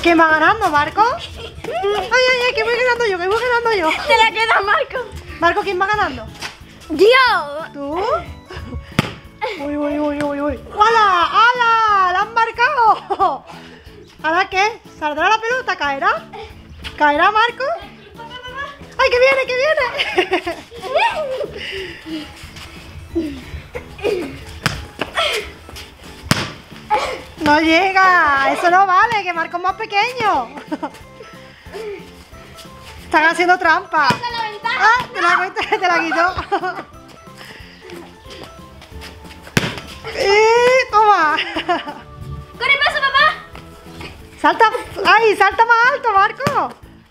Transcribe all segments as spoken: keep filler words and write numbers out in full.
¿Quién va ganando, Marco? Ay, ay, ay, que voy ganando yo, que voy ganando yo. Te la queda Marco. Marco, ¿quién va ganando? ¡Yo! ¿Tú? Uy, uy, uy, uy, uy. ¡Hala! ¡Hala! ¡La han marcado! ¿Ahora qué? ¿Saldrá la pelota? ¿Caerá? ¿Caerá, Marco? ¡Ay, que viene, que viene! No llega, eso no vale, que Marco es más pequeño. Están haciendo trampa. Ah, te la, te la quitó. Y toma. ¡Corre, paso, papá! Salta, ay, salta más alto, Marco.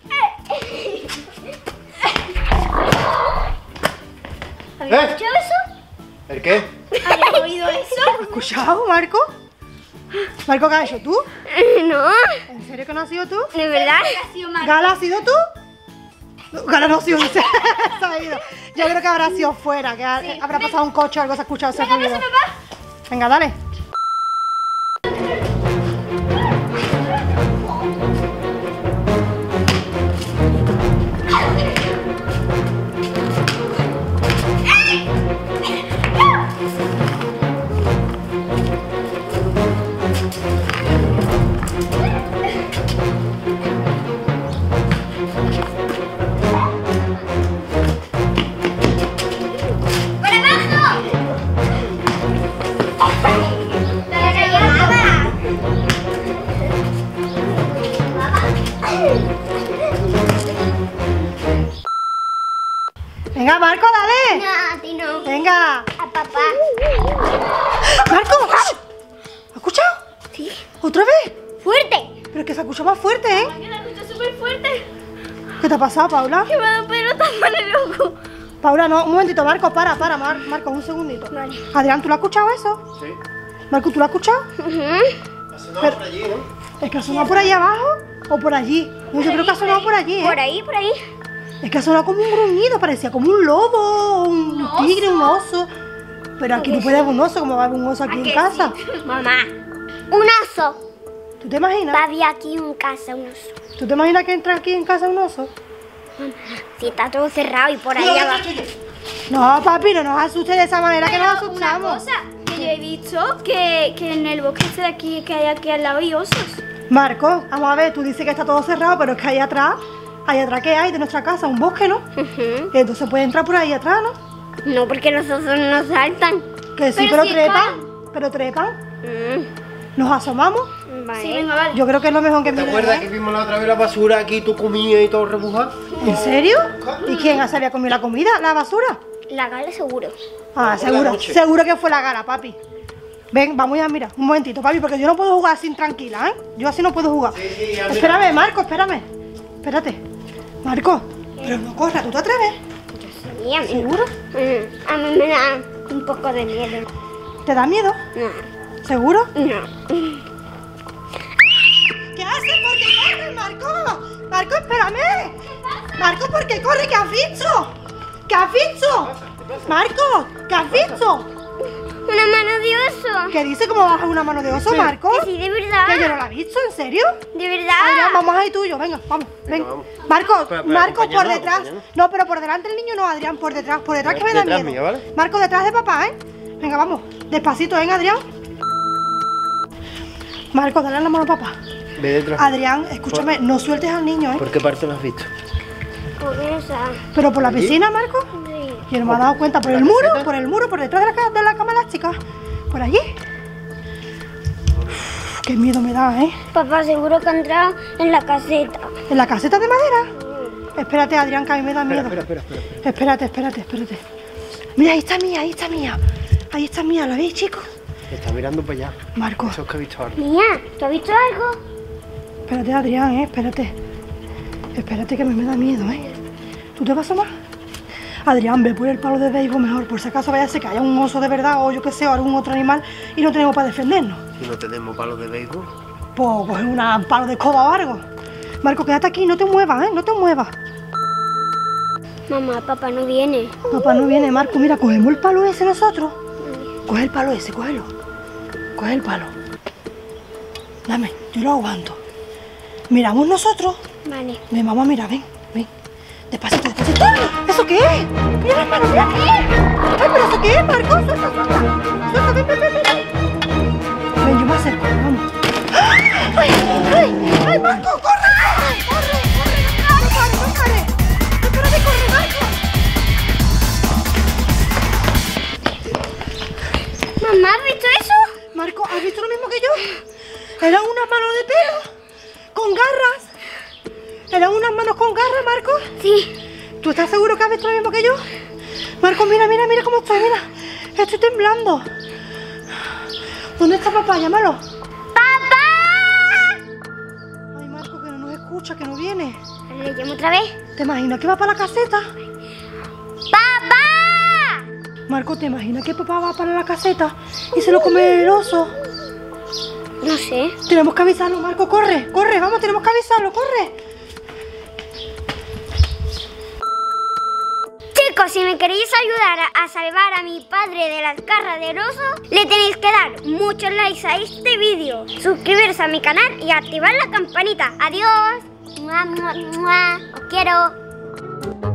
¿Habías ¿Eh? escuchado eso? ¿El qué? ¿Habías oído eso? ¿Has escuchado, Marco? Marco, ¿qué has hecho tú? No, ¿En serio que no has sido tú? de verdad. Ha sido Marco. ¿Gala has sido tú? No, Gala no ha sido, se ha ido. Yo creo que habrá sido fuera, que ha- Sí. habrá pasado un coche o algo, se ha escuchado ese Venga, ruido. pasa, papá. Venga, dale. ¡Por abajo! ¡La callada! Venga, Marco, dale. No, a ti no. Venga. A papá. Marco, ¡shh! ¿has escuchado? Sí. ¿Otra vez? ¡Fuerte! Pero que se escucha más fuerte, ¿eh? Que la escucho súper fuerte. ¿Qué te ha pasado, Paula? Que me ha dado pelota en el ojo. Paula, no, un momentito, Marco, para, para, Mar Marco, un segundito. Vale. Adrián, ¿tú lo has escuchado eso? Sí. Marco, ¿tú lo has escuchado? Ha sonado Pero- por allí, ¿no? ¿Es que ha sonado por ahí abajo o por allí? No, yo creo que ha sonado por allí, ¿eh? Por ahí, por ahí. Es que ha sonado como un gruñido, parecía como un lobo, un tigre, un oso. Pero aquí no puede haber un oso, como va a haber un oso aquí en casa. Mamá. Un oso. ¿Tú te imaginas? Va a haber aquí en casa un oso. ¿Tú te imaginas que entra aquí en casa un oso? Si está todo cerrado y por ahí abajo. No, papi, no nos asustes de esa manera que nos asustamos. Una cosa que yo he visto que, que en el bosque este de aquí que hay aquí al lado hay osos. Marco, vamos a ver, tú dices que está todo cerrado, pero es que ahí atrás, ahí atrás que hay de nuestra casa, un bosque, ¿no? Y entonces puede entrar por ahí atrás, ¿no? No, porque los osos no saltan. Que sí, Pero pero, si trepan, pero trepan. Mm, Nos asomamos. vale. Sí, venga, vale. Yo creo que es lo mejor que ¿Te mira, acuerdas ¿eh? que vimos la otra vez la basura aquí, tú comías y todo rebujado? ¿En serio? ¿Y quién ha salido a comer la comida? ¿La basura? La gala seguro. Ah, Por la seguro, noche. seguro que fue la gala, papi. Ven, vamos a mirar, un momentito, papi, porque yo no puedo jugar así tranquila, ¿eh? Yo así no puedo jugar. Sí, sí, ya mira. Espérame, Marco, espérame. Espérate. Marco, pero no corra, ¿tú te atreves? Sí, a mí, ¿Seguro? Mm, a mí me da un poco de miedo. ¿Te da miedo? No, ¿Seguro? no. ¿Qué haces? ¿Por qué corres, Marco? Marco, espérame. Marco, ¿por qué corre? ¿Qué has visto? ¿Qué has visto? Marco, ¿qué has visto? Una mano de oso. ¿Qué dice? ¿Cómo baja una mano de oso, Marco? Que sí, de verdad. Que yo no la he visto, ¿en serio? De Adrián, verdad. vamos ahí tuyo, venga, vamos, venga. vamos. Marco, Espera, espera, Marco por acompáñanos, detrás. acompáñanos. No, pero por delante el niño no, Adrián, por detrás, por detrás que me da Detrás miedo. mía, ¿vale? Marco, detrás de papá, ¿eh? Venga, vamos, despacito, ¿eh, Adrián? Marco, dale la mano a papá. Ve detrás. Adrián, escúchame, no sueltes al niño, ¿eh? ¿Por qué parte lo has visto? Por esa. Pero por la piscina, Marco. Sí. Y no me ha dado cuenta, por ¿La el muro, caseta? por el muro, por detrás de la, ca- de la cama elástica. Por allí. Uf, qué miedo me da, ¿eh? Papá seguro que ha entrado en la caseta. ¿En la caseta de madera? Espérate, Adrián, que a mí me da miedo. Espera, espera, espera, espera. Espérate, espérate, espérate. Mira, ahí está mía, ahí está mía. Ahí está mía, ¿la veis, chicos? Está mirando para allá. Marco, Eso es que ha visto algo. Mía, ¿tú has visto algo? espérate, Adrián, ¿eh? Espérate. Espérate, que a mí me da miedo, ¿eh? ¿Tú te vas a más? Adrián, ve por el palo de béisbol mejor, por si acaso vaya a ser que haya un oso de verdad o yo qué sé, o algún otro animal y no tenemos para defendernos. Si no tenemos palos de béisbol. Pues coge un palo de escoba o algo. Marco, quédate aquí, no te muevas, ¿eh? No te muevas. Mamá, papá no viene. Papá no viene, Marco. Mira, cogemos el palo ese nosotros. Coge el palo ese, cógelo. Coge el palo. Dame, yo lo aguanto. Miramos nosotros. Vale. Ven, vamos a mirar, ven, ven. Despacito, despacito. ¿Eso qué es? Mira las manos, mira. Ay, pero ¿eso qué es, Marco? Suelta, suelta. Suelta, ven, ven, ven, ven. Ven, yo me acerco, vamos. ¡Ay, ay, ay, Marco, corre! ¡Corre, corre! ¡No pare, no pare! ¡Espérate, corre, Marco! Mamá, ¿has visto eso? Marco, ¿has visto lo mismo que yo? Eran unas manos de pelo, con garras. ¿Eran unas manos con garras, Marco? Sí. ¿Tú estás seguro que has visto lo mismo que yo? Marco, mira, mira, mira cómo estoy, mira. Estoy temblando. ¿Dónde está papá? Llámalo. ¡Papá! Ay, Marco, que no nos escucha, que no viene. ¿Le llamo otra vez? ¿Te imaginas que va para la caseta? ¡Papá! Marco, ¿te imaginas que papá va para la caseta y se lo come el oso? No sé. Tenemos que avisarlo, Marco, corre, corre, vamos, tenemos que avisarlo, corre. Chicos, si me queréis ayudar a, a salvar a mi padre de las garras del oso, le tenéis que dar muchos likes a este vídeo, suscribiros a mi canal y activar la campanita. ¡Adiós! ¡Mua, mua, mua! ¡Os quiero!